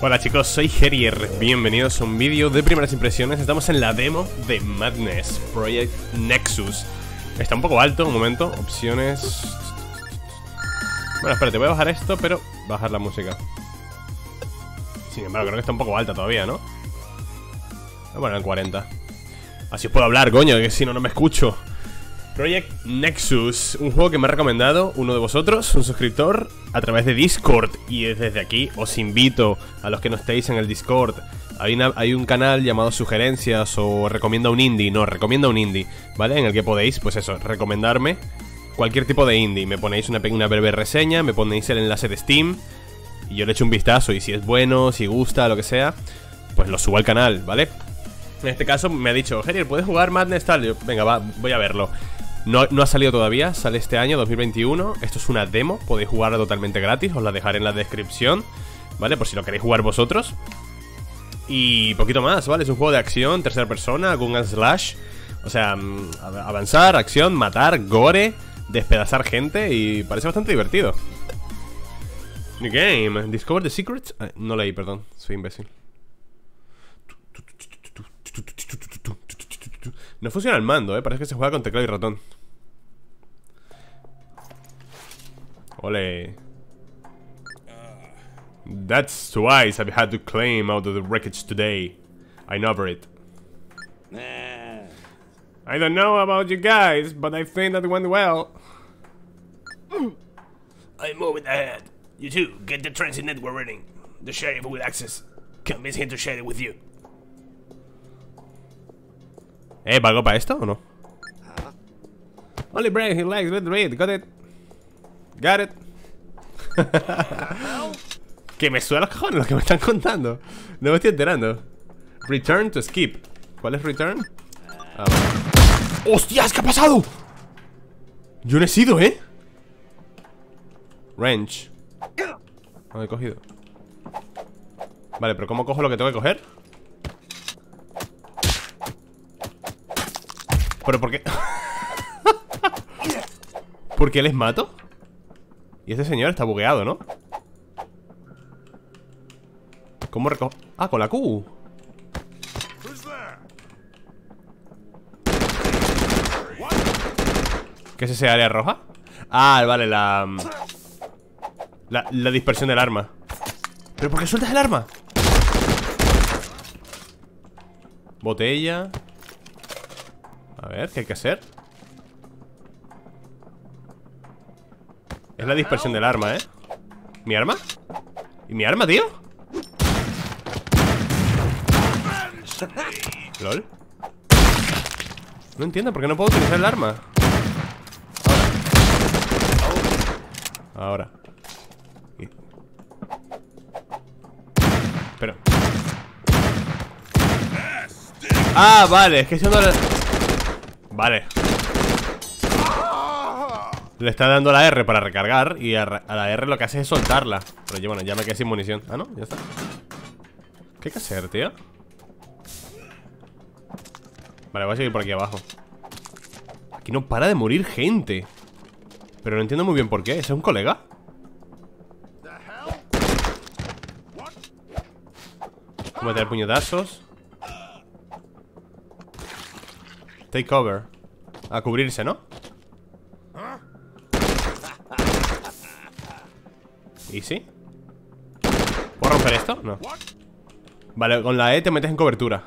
Hola chicos, soy Herier, bienvenidos a un vídeo de primeras impresiones. Estamos en la demo de Madness Project Nexus. Está un poco alto, un momento, opciones. Bueno, espérate, voy a bajar esto, pero bajar la música. Sin embargo, creo que está un poco alta todavía, ¿no? Bueno, en 40. Así os puedo hablar, coño, que si no, no me escucho. Project Nexus, un juego que me ha recomendado uno de vosotros, un suscriptor, a través de Discord. Y desde aquí os invito a los que no estéis en el Discord. Hay un canal llamado Sugerencias o Recomienda un Indie. No, Recomienda un Indie, ¿vale? En el que podéis, pues eso, recomendarme cualquier tipo de indie. Me ponéis una breve reseña, me ponéis el enlace de Steam y yo le echo un vistazo. Y si es bueno, si gusta, lo que sea, pues lo subo al canal, ¿vale? En este caso me ha dicho, Herier, ¿puedes jugar Madness tal? Yo, venga, va, voy a verlo. No ha salido todavía, sale este año, 2021. Esto es una demo, podéis jugarla totalmente gratis. Os la dejaré en la descripción, ¿vale? Por si lo queréis jugar vosotros. Y poquito más, ¿vale? Es un juego de acción, tercera persona, gun and slash. O sea, avanzar, acción, matar, gore, despedazar gente. Y parece bastante divertido. New game, discover the secrets. No leí, perdón, soy imbécil. No funciona el mando, parece que se juega con teclado y ratón. Ole. That's twice I've had to climb out of the wreckage today. I know over it. I don't know about you guys, but I think that went well. I'm moving ahead. You two, get the transit network running. The sheriff will access. Convince him to share it with you. ¿Valgo para esto o no? Only brain he likes, let's read, got it. Got it. Que me suena los cojones lo que me están contando. No me estoy enterando. Return to skip. ¿Cuál es return? Vale. ¡Hostias! ¿Qué ha pasado? Yo no he sido, Wrench. No he cogido. Vale, pero ¿cómo cojo lo que tengo que coger? ¿Pero por qué? ¿Por qué les mato? Y este señor está bugueado, ¿no? ¿Cómo recojo? Ah, con la Q. ¿Qué es ese área roja? Ah, vale, la dispersión del arma. ¿Pero por qué sueltas el arma? Botella. A ver, ¿qué hay que hacer? Es la dispersión del arma, ¿Mi arma? ¿Y mi arma, tío? ¿Lol? No entiendo por qué no puedo utilizar el arma. Ahora. Pero... Ah, vale, es que si no... Vale. Le está dando la R para recargar. Y a la R lo que hace es soltarla. Pero bueno, ya me quedé sin munición. Ah, no, ya está. ¿Qué hay que hacer, tío? Vale, voy a seguir por aquí abajo. Aquí no para de morir gente. Pero no entiendo muy bien por qué. ¿Es un colega? Voy a meter puñetazos. Take cover. A cubrirse, ¿no? ¿Y sí? ¿Puedo romper esto? No. Vale, con la E te metes en cobertura.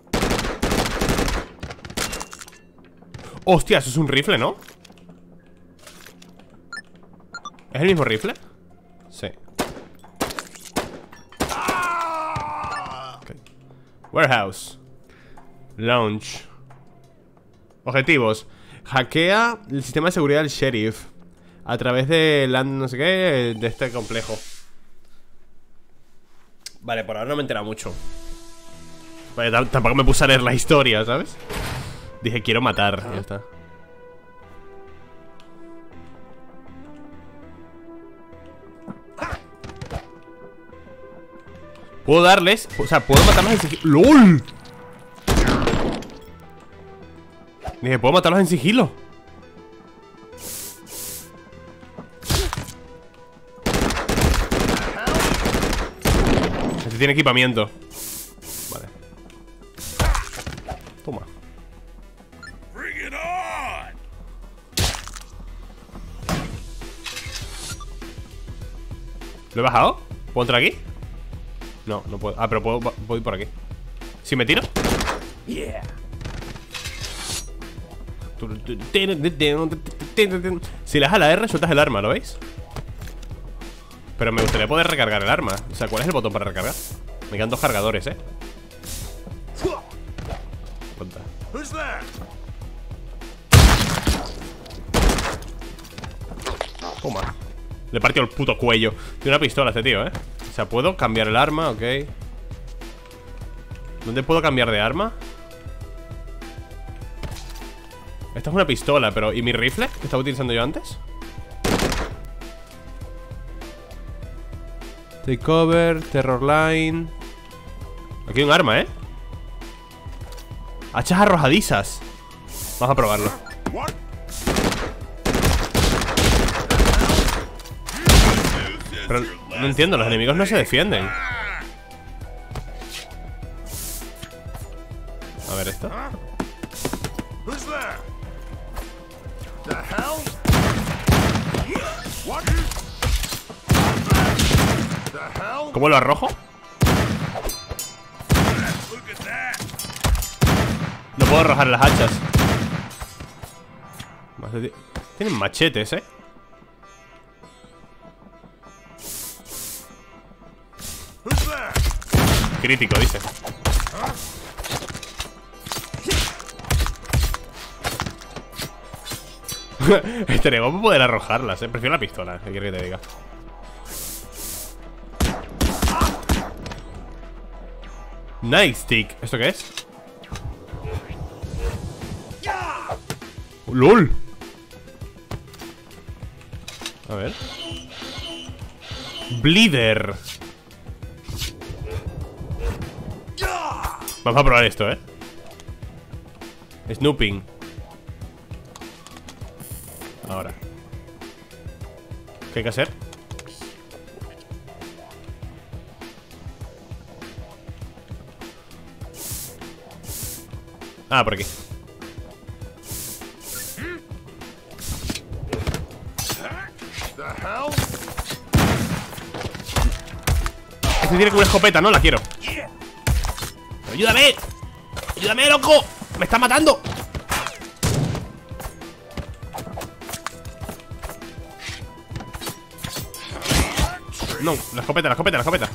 Hostia, eso es un rifle, ¿no? ¿Es el mismo rifle? Sí. Okay. Warehouse. Launch. Objetivos. Hackea el sistema de seguridad del sheriff a través de no sé qué, de este complejo. Vale, por ahora no me he enterado mucho. Vale, tampoco me puse a leer la historia, ¿sabes? Dije, quiero matar, ya está. Puedo darles, o sea, puedo matarlos en sigilo. ¡Lol! Dije, puedo matarlos en sigilo. Este tiene equipamiento. Vale. Toma. ¿Lo he bajado? ¿Puedo entrar aquí? No, no puedo. Ah, pero puedo ir por aquí. ¿Si me tiro? Yeah. Si le das a la R, sueltas el arma, ¿lo veis? Pero me gustaría poder recargar el arma. O sea, ¿cuál es el botón para recargar? Me quedan 2 cargadores, ¿eh? Cuenta. Toma. Le partió el puto cuello. Tiene una pistola este tío, ¿eh? O sea, ¿puedo cambiar el arma? Ok. ¿Dónde puedo cambiar de arma? Esta es una pistola, pero... ¿Y mi rifle? ¿Que estaba utilizando yo antes? Take cover, terror line. Aquí hay un arma, ¿eh? Hachas arrojadizas. Vamos a probarlo. Pero no entiendo, los enemigos no se defienden. A ver esto. ¿Cómo lo arrojo? No puedo arrojar las hachas. Tienen machetes, ¿eh? Crítico, dice. Estaría guapo poder arrojarlas, ¿eh? Prefiero la pistola, ¿qué quieres que te diga? Nightstick, ¿esto qué es? ¡Lol! A ver. Bleeder. Vamos a probar esto, ¿eh? Snooping. Ahora. ¿Qué hay que hacer? Ah, por aquí. Este tiene como una escopeta, ¿no? La quiero. ¡Ayúdame! ¡Ayúdame, loco! ¡Me está matando! No, la escopeta, la escopeta, la escopeta.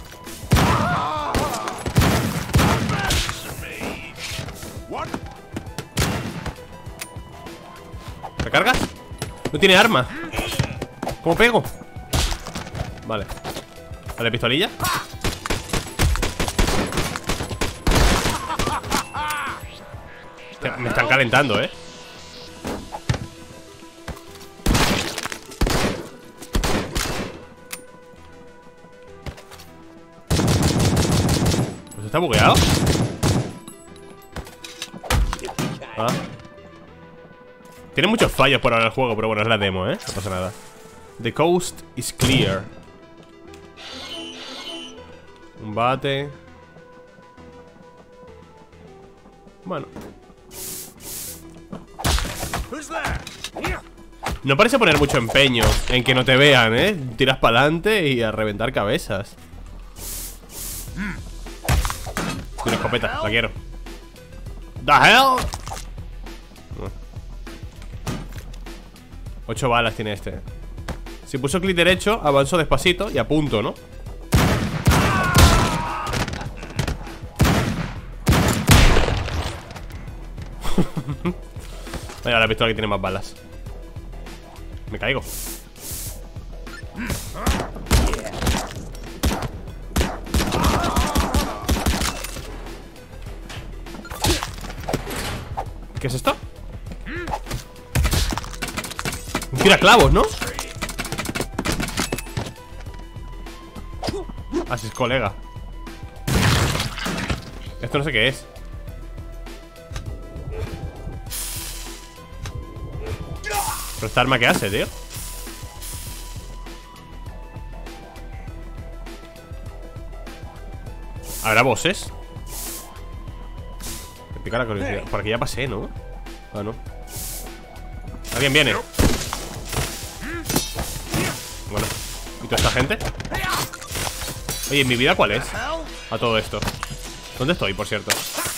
¿Recargas? No tiene arma. ¿Cómo pego? Vale. Vale, pistolilla. Me están calentando, ¿eh? Pues está bugueado. Ah. Tiene muchos fallos por ahora el juego, pero bueno, es la demo, ¿eh? No pasa nada. The coast is clear. Un bate. Bueno. No parece poner mucho empeño en que no te vean, ¿eh? Tiras para adelante y a reventar cabezas. Una escopeta, la quiero. The hell. 8 balas tiene este. Si puso clic derecho, avanzó despacito y a punto, ¿no? Vaya, la pistola que tiene más balas. Me caigo. ¿Qué es esto? Un tiraclavos, ¿no? Así es, colega. Esto no sé qué es. ¿Pero esta arma qué hace, tío? ¿Habrá bosses? Me pica la curiosidad. Por aquí ya pasé, ¿no? Ah, no. ¿Alguien viene? Bueno. ¿Y toda esta gente? Oye, ¿mi vida cuál es? A todo esto. ¿Dónde estoy, por cierto?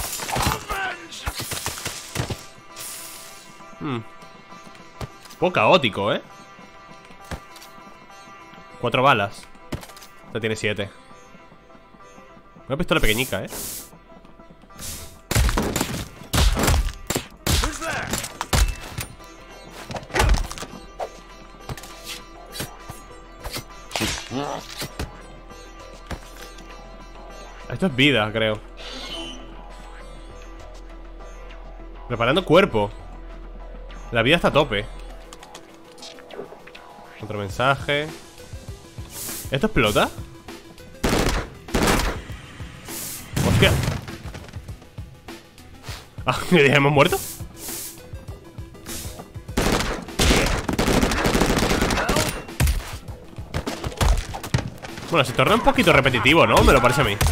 Un poco caótico, ¿eh? 4 balas. Esta tiene 7. Una pistola pequeñica, ¿eh? Esto es vida, creo. Preparando cuerpo. La vida está a tope. Otro mensaje. ¿Esto explota? Hostia. Ah, ¿ya hemos muerto? Bueno, se torna un poquito repetitivo, ¿no? Me lo parece a mí.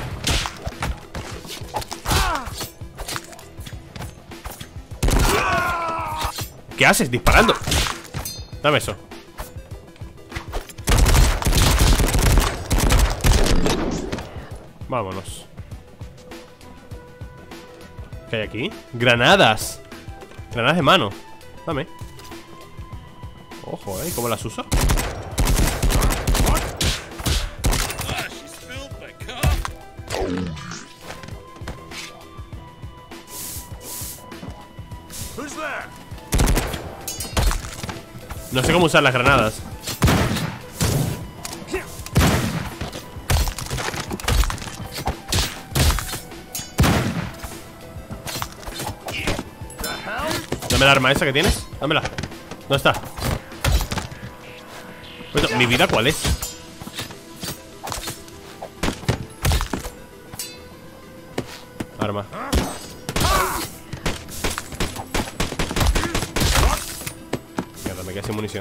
¿Qué haces? Disparando. Dame eso. Vámonos. ¿Qué hay aquí? Granadas. Granadas de mano. Dame. Ojo, ¿eh? ¿Cómo las uso? No sé cómo usar las granadas. Dame el arma esa que tienes. Dámela. ¿Dónde está? Bueno, ¿mi vida cuál es? Arma. Mierda, me quedé sin munición.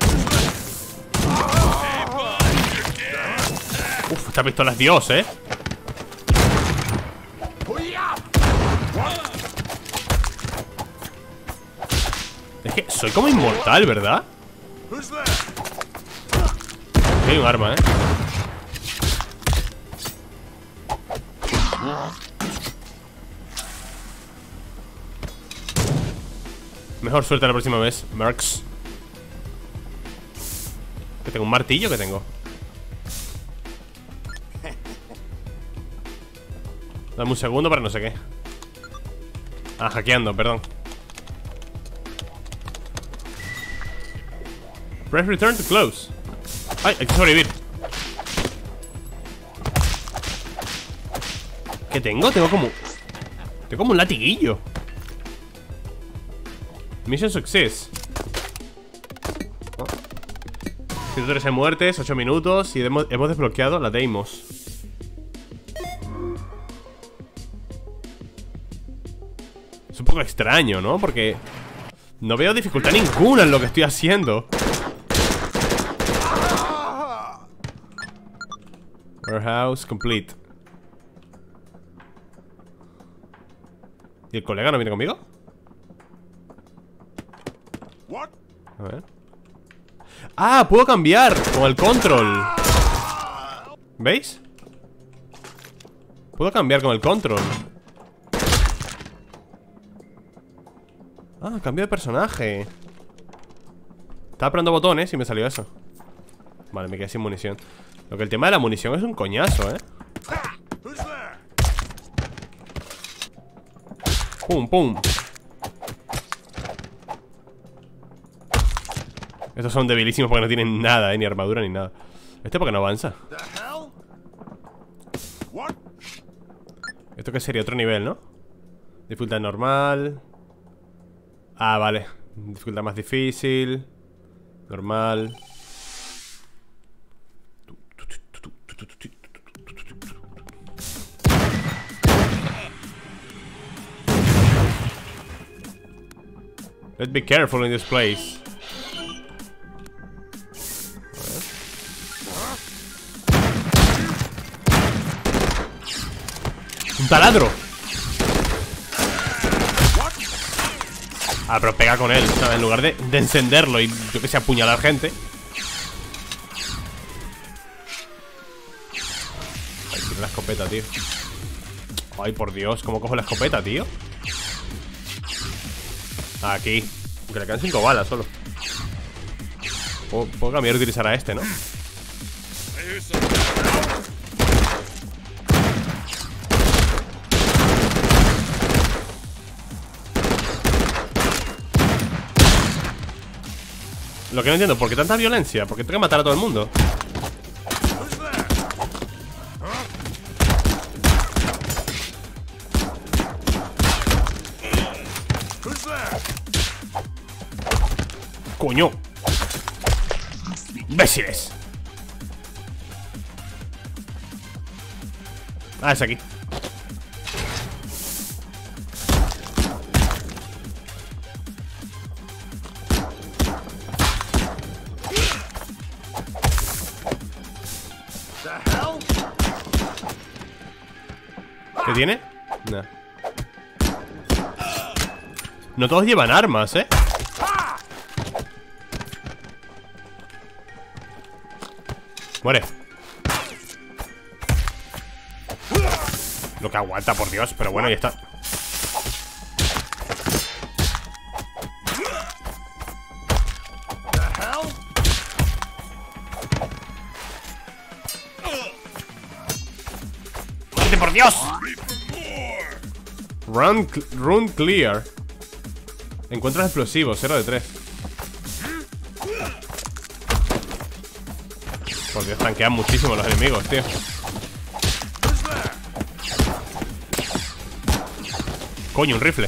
Uf, esta pistola es Dios, ¿eh? Es que soy como inmortal, ¿verdad? Hay un arma, ¿eh? Mejor suerte la próxima vez, Mercs. ¿Que tengo un martillo? ¿Qué tengo? Dame un segundo para no sé qué. Ah, hackeando, perdón. Press return to close. Ay, hay que sobrevivir. ¿Qué tengo? Tengo como un latiguillo. Mission success. 113 muertes, 8 minutos. Y hemos desbloqueado la Deimos. Es un poco extraño, ¿no? Porque no veo dificultad ninguna en lo que estoy haciendo. Warehouse complete. ¿Y el colega no viene conmigo? A ver. ¡Ah! Puedo cambiar con el control. ¿Veis? Puedo cambiar con el control. Ah, cambio de personaje. Estaba apretando botones y me salió eso. Vale, me quedé sin munición. Lo que el tema de la munición es un coñazo, ¿eh? Pum, pum. Estos son debilísimos porque no tienen nada, ni armadura ni nada. ¿Este por qué no avanza? ¿Esto qué sería? Otro nivel, ¿no? Dificultad normal. Ah, vale. Dificultad más difícil. Normal. Let's be careful in this place. taladro. Ah, pero pega con él, ¿sabes? En lugar de encenderlo y yo que sé, apuñalar gente. Ay, tiene la escopeta, tío. Ay, por Dios, ¿cómo cojo la escopeta, tío? Aquí. Aunque le quedan 5 balas solo. Puedo cambiar y utilizar a este, ¿no? Lo que no entiendo, ¿por qué tanta violencia? ¿Por qué tengo que matar a todo el mundo? ¡Coño! ¡Imbéciles! Ah, es aquí. ¿Qué tiene? Nah. No todos llevan armas, ¿eh? Muere. Lo que aguanta, por Dios. Pero bueno, ya está. ¡Muerte, por Dios! Run clear. Encuentros explosivos, 0 de 3. Por Dios, tanquean muchísimo los enemigos, tío. Coño, un rifle.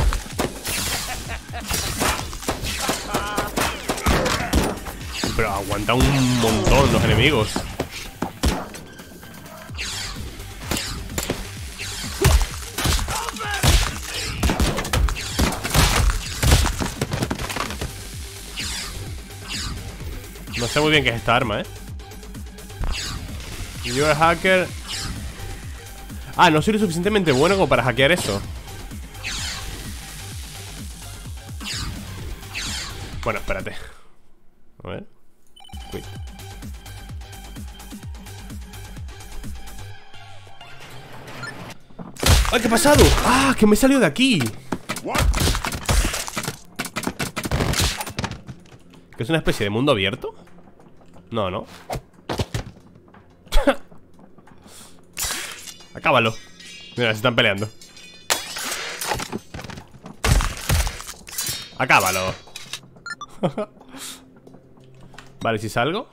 Pero aguanta un montón los enemigos. No sé muy bien qué es esta arma, ¿eh? You're a hacker. Ah, no soy lo suficientemente bueno como para hackear eso. Bueno, espérate. A ver. Uy. ¡Ay, qué ha pasado! ¡Ah, que me he salido de aquí! ¿Que es una especie de mundo abierto? No, no. Acábalo. Mira, se están peleando. Acábalo. Vale, si salgo.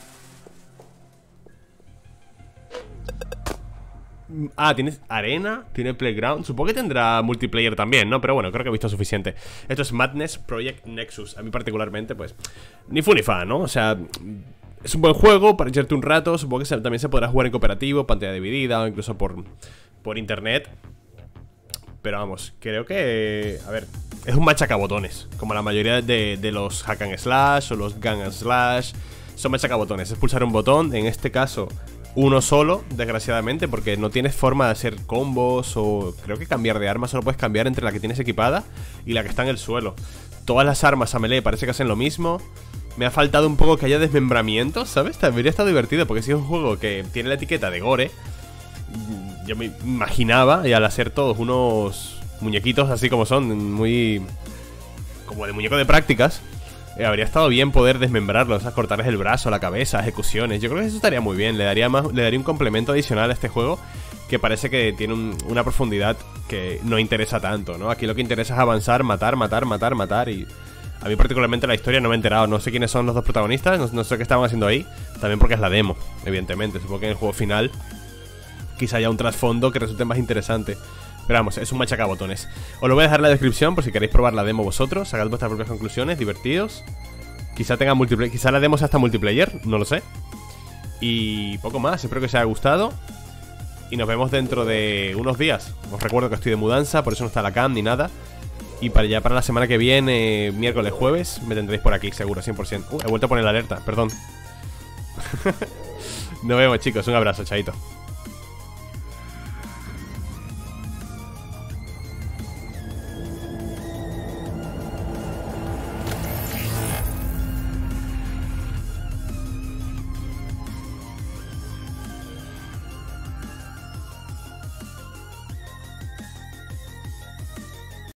Ah, tienes arena, tiene playground. Supongo que tendrá multiplayer también, ¿no? Pero bueno, creo que he visto suficiente. Esto es Madness Project Nexus. A mí particularmente, pues, ni fu ni fa, ¿no? O sea, es un buen juego para echarte un rato. Supongo que también se podrá jugar en cooperativo, pantalla dividida o incluso por internet. Pero vamos, creo que... A ver, es un machacabotones. Como la mayoría de los hack and slash o los gun and slash. Son machacabotones, es pulsar un botón. En este caso, uno solo, desgraciadamente, porque no tienes forma de hacer combos. O creo que cambiar de arma solo puedes cambiar entre la que tienes equipada y la que está en el suelo. Todas las armas a melee parece que hacen lo mismo. Me ha faltado un poco que haya desmembramientos, ¿sabes? Habría estado divertido, porque si es un juego que tiene la etiqueta de gore, yo me imaginaba, y al hacer todos unos muñequitos así como son, muy... como de muñeco de prácticas, habría estado bien poder desmembrarlos, ¿sabes? Cortarles el brazo, la cabeza, ejecuciones. Yo creo que eso estaría muy bien, le daría un complemento adicional a este juego, que parece que tiene una profundidad que no interesa tanto, ¿no? Aquí lo que interesa es avanzar, matar, matar, matar, matar. Y a mí particularmente la historia no me he enterado. No sé quiénes son los dos protagonistas, no sé qué estaban haciendo ahí. También porque es la demo, evidentemente. Supongo que en el juego final quizá haya un trasfondo que resulte más interesante. Pero vamos, es un machacabotones. Os lo voy a dejar en la descripción por si queréis probar la demo vosotros. Sacad vuestras propias conclusiones, divertidos. Quizá tenga multiplayer, quizá la demo sea hasta multiplayer, no lo sé. Y poco más, espero que os haya gustado. Y nos vemos dentro de unos días. Os recuerdo que estoy de mudanza, por eso no está la cam ni nada. Y para la semana que viene, miércoles, jueves, me tendréis por aquí, seguro, 100%. He vuelto a poner la alerta, perdón. Nos vemos, chicos, un abrazo, chaito.